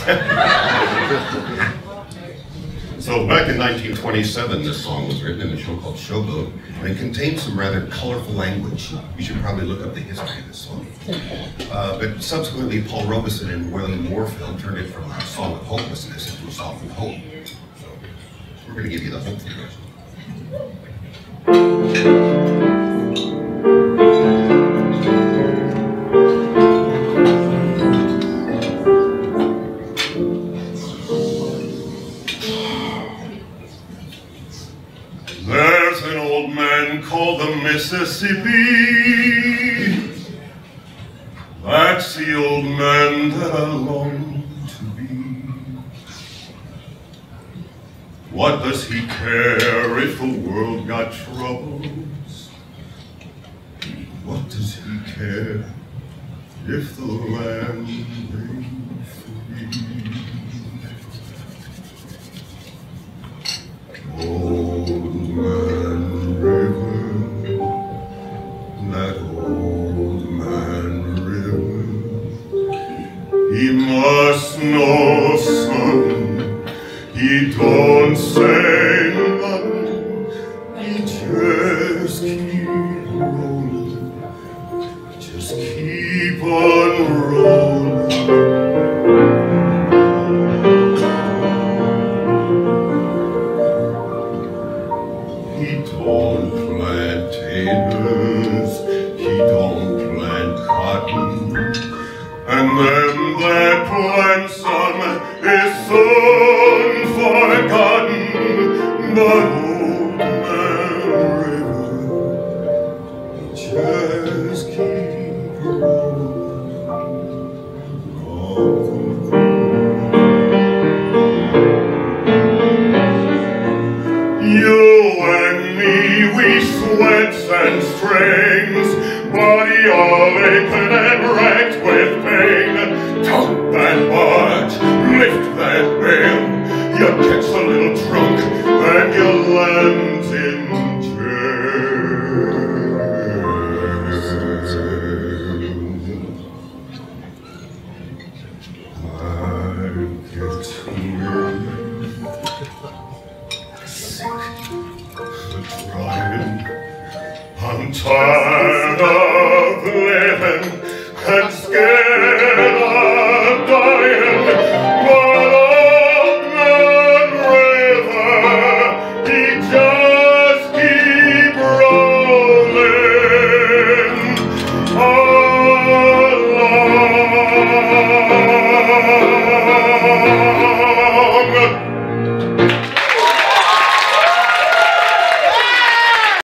So back in 1927, this song was written in a show called Showboat, and it contains some rather colorful language. You should probably look up the history of this song. But subsequently, Paul Robeson and William Warfield turned it from a song of hopelessness into a song of hope. So we're going to give you the hopeful version. There's an old man called the Mississippi. That's the old man that I long to be. What does he care if the world got troubles? What does he care if the land ain't free? Old man river, that old man river, he must know, son, he don't say nothing, he just keep rolling, just keep on rolling. He don't plant taters, he don't plant cotton, and them that plants some is soon forgotten. But old man river, he just keep rolling. You and me, we sweats and strains, body all aching and racked with pain. Tote that barge, lift that bale, you catch a little drunk and you land in jail. I get trying. I'm tired of living and scared of dying. But old man river, he just keep rolling along.